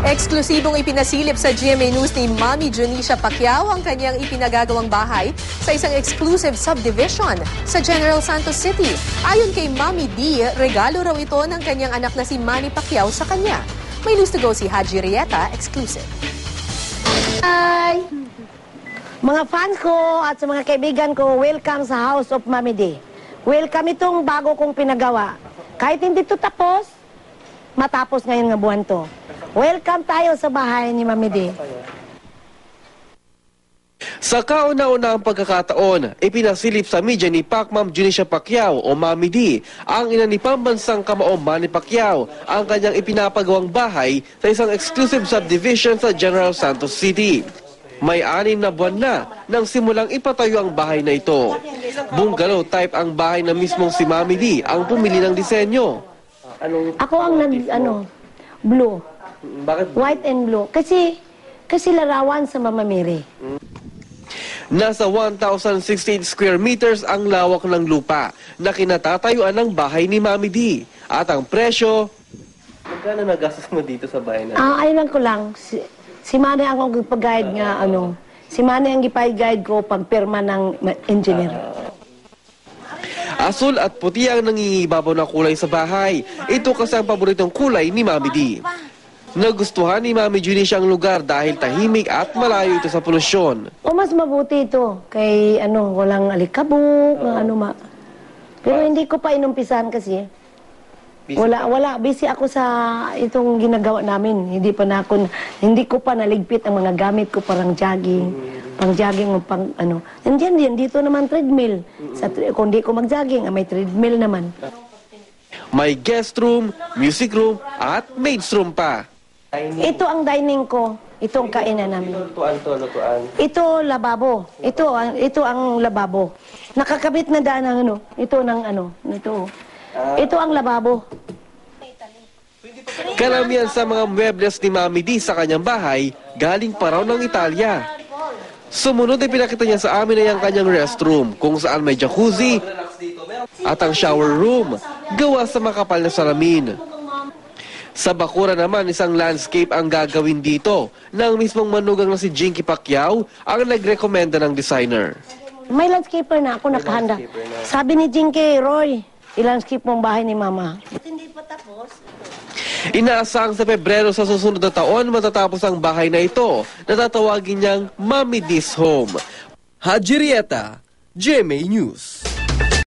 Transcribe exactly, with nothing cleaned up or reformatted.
Eksklusibong ipinasilip sa G M A News ni Mami Junisha Pacquiao ang kanyang ipinagagawang bahay sa isang exclusive subdivision sa General Santos City. Ayon kay Mami D, regalo raw ito ng kanyang anak na si Manny Pacquiao sa kanya. May news to go si Haji Rieta, exclusive. Hi! Mga fans ko at sa mga kaibigan ko, welcome sa House of Mami D. Welcome itong bago kong pinagawa. Kahit hindi ito tapos, matapos ngayon nga buwan to. Welcome tayo sa bahay ni Mami D. Sa kauna-unahang pagkakataon, ipinasilip sa media ni Pac Ma'am Junisha Pacquiao o Mami D ang ina ni pambansang kamao Manny Pacquiao ang kanyang ipinapagawang bahay sa isang exclusive subdivision sa General Santos City. May anim na buwan na nang simulang ipatayo ang bahay na ito. Bungalow type ang bahay na mismong si Mami D ang pumili ng disenyo. Ako ang nag, ano, blue. Bakit? White and blue. Kasi, kasi larawan sa Mama Mary. Nasa one thousand sixty-eight square meters ang lawak ng lupa na kinatatayuan ng bahay ni Mami D. At ang presyo... Magkano nagastos mo dito sa bahay na? Ah, ayun lang ko lang. Si, si Manny ang pag-guide nga, ano. Si Manny ang ipag-guide ko pag-pirma ng engineer. Asul at puti ang nangingibabaw na kulay sa bahay. Ito kasi ang paboritong kulay ni Mami D. Nagustuhan ni Mami Junisha ang lugar dahil tahimik at malayo ito sa polusyon. O mas mabuti ito kay ano, walang alikabok, uh, ano ma. Pero hindi ko pa inumpisan kasi. Wala, wala. Busy ako sa itong ginagawa namin. Hindi pa na ako, hindi ko pa naligpit ang mga gamit ko parang jogging. Pang jogging o pang ano. Nandiyan din, dito naman treadmill. Sa, kung di ko mag-jogging, may treadmill naman. May guest room, music room, at maid's room pa. Ito ang dining ko. Ito ang kainan namin. Lutuan to, lutuan. Ito lababo. Ito ang ito ang lababo. Nakakabit na daan ng ano. Ito ng ano. Ito. Ito ang lababo. Karamihan sa mga muebles ni Mami D sa kanyang bahay galing pa raw ng Italia. Sumunod ay pinakita niya sa amin ay ang kanyang restroom kung saan may jacuzzi at ang shower room gawa sa makapal na salamin. Sa bakura naman, isang landscape ang gagawin dito ng mismong manugang na si Jinky Pacquiao ang nagrekomenda ng designer. May landscaper na ako nakahanda. Sabi ni Jinky, Roy, i-landscape mong bahay ni Mama. Hindi pa tapos. Inaasang sa Pebrero sa susunod na taon matatapos ang bahay na ito na tatawagin niyang Mami D's Home. Haji Rieta, G M A News.